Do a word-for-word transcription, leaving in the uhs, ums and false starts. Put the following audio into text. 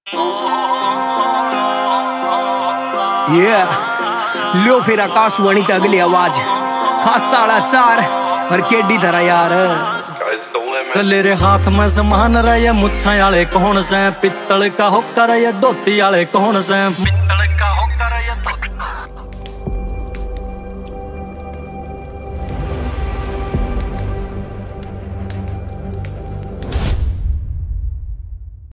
ये लो फिर आकाशवाणी ते अगली आवाज खास साढ़ा चार और केडी तरह यार ले रे हाथ में समान रहे मुच्छा आले कौन से, पित्तल का होकर ये धोती आले कौन से।